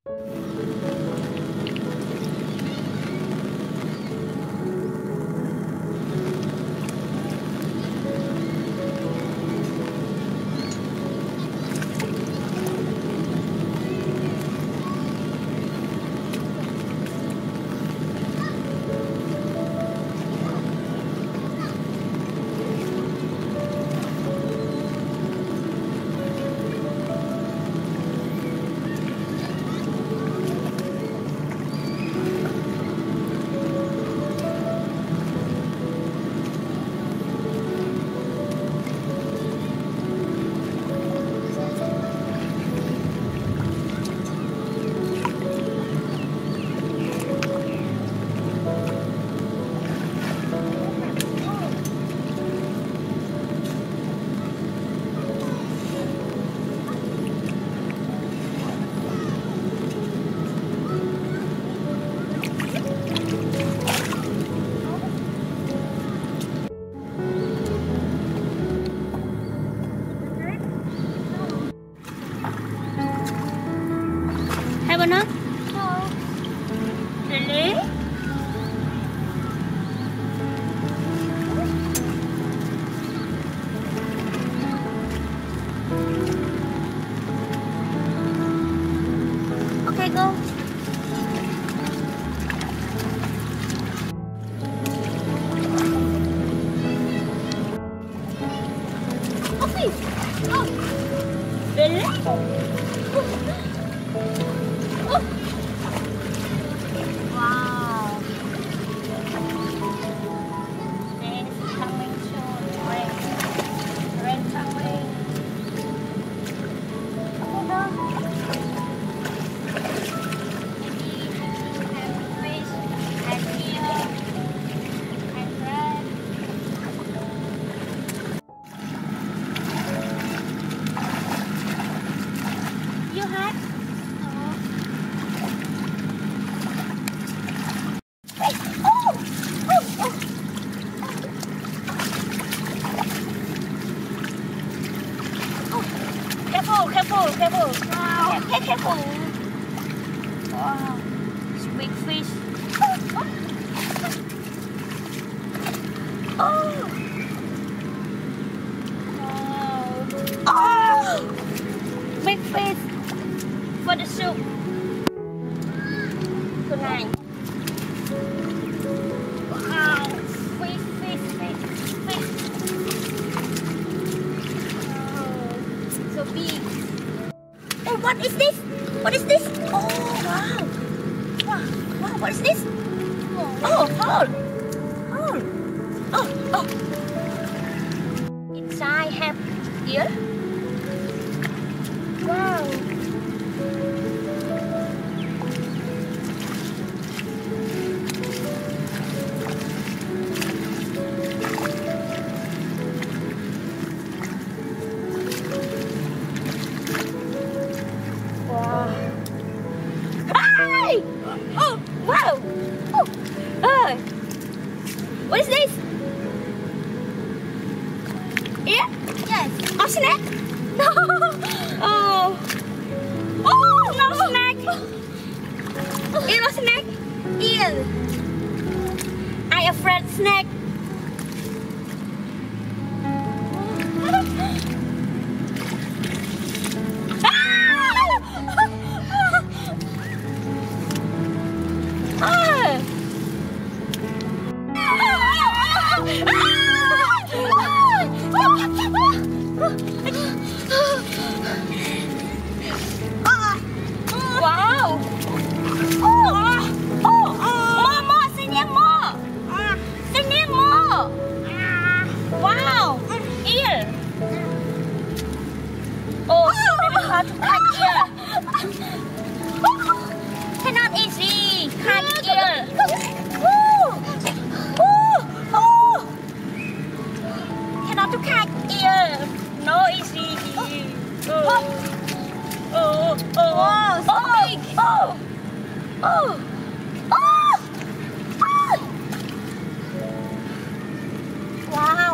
Have enough? No. Really? Okay, go. Okay. Oh. Really? Wow. Rain is coming soon. Rain. Rain coming. Oh no. And fish and eel and crab. You had? Careful. Wow. Careful. Wow. It's big fish. Oh. Wow. Oh. Big fish for the soup. Good night. Wow. Fish. Oh. So big. Oh, what is this? What is this? Oh, wow. Wow, what is this? Oh, hole. Oh. Inside have ear. Wow. Oh, wow! Oh, what is this? Yeah? Yes. Oh, snack? No. Oh, no snack. No snack. Eel. I afraid snack. Wow! More! Say more! Say more! Wow! Ear! Oh, so very hard to cut ear. Cannot easy cut ear. Cannot to cut ear. No easy. Wow, so big. Wow.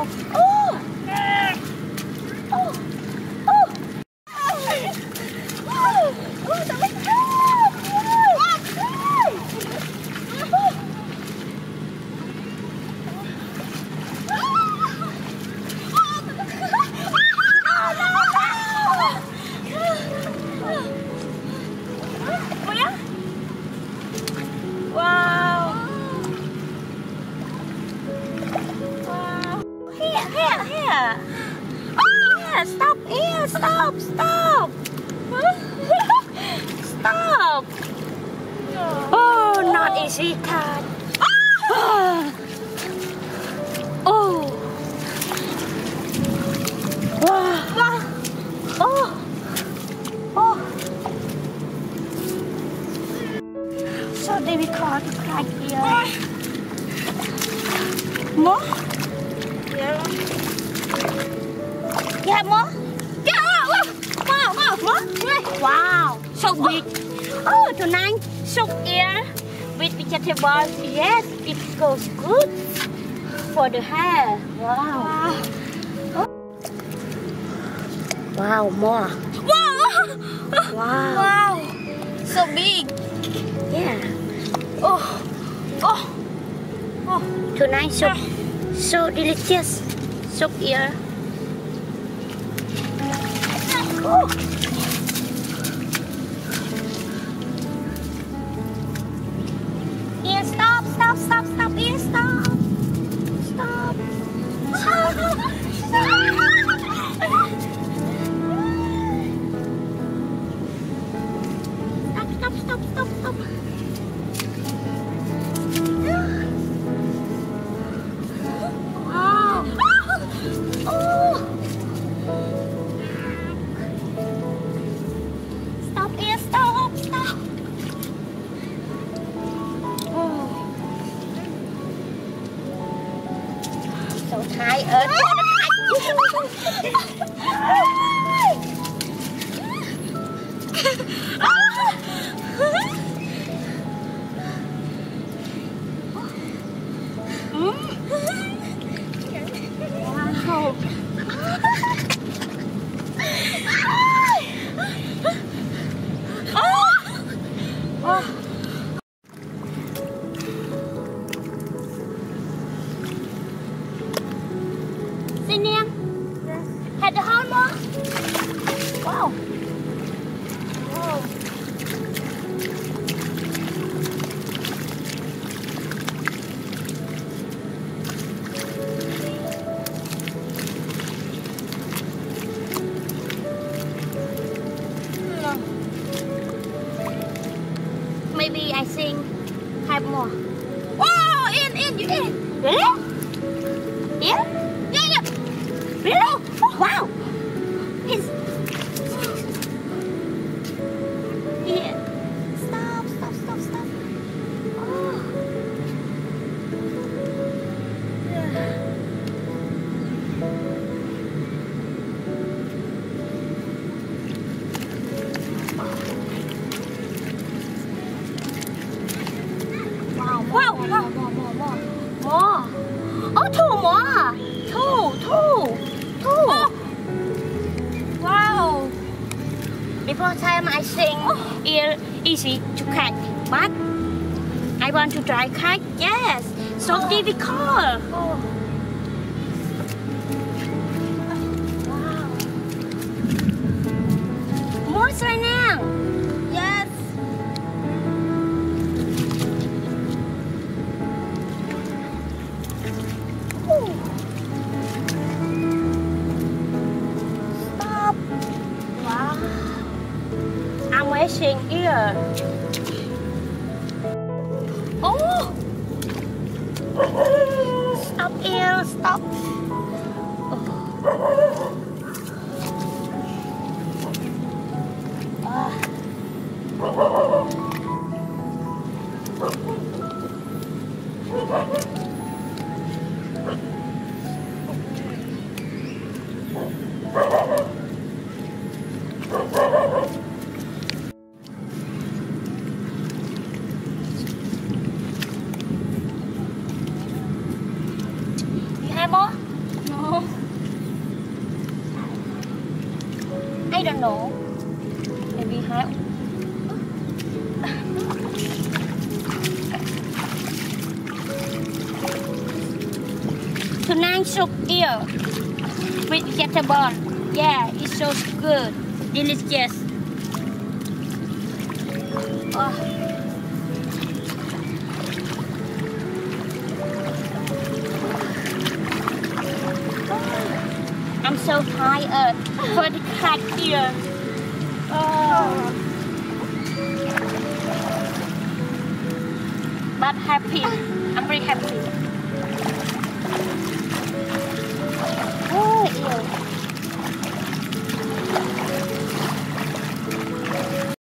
soup. Oh, not easy, cat. Oh. Wow. Oh. Oh. So difficult to crack here. More? Yeah. You have more? Yeah. More. Wow. So big. Oh, tonight soup here with vegetables. Yes, it goes good for the hair. Wow. Wow, more. Wow. So big. Yeah. Oh. Tonight soup. So delicious. Soup here. Oh. Here, stop. Here, stop. Stop. Wow. Oh. Stop here, stop. Oh. So tired. Wow. Xin em. Had the whole more? Wow. Maybe I think have more. Oh, in, you in. Really? Yeah? Yeah. Really? Oh, wow. It's... Yeah. Stop. Oh. Yeah. Wow. More. Oh, two more. Two. Oh. Wow. Before time I think it's easy to catch, but I want to try catch. Yes. So difficult. Oh. Wow. More right now. Yes. Stop. Wow. Amazing here. Oh. Stop here. Stop. You have more? No. I don't know. Maybe have. Tonight soup here with vegetable. Yeah, it's so good, delicious. Oh. I'm so tired for the cat here. Oh. not happy. I'm very happy. Oh, ew.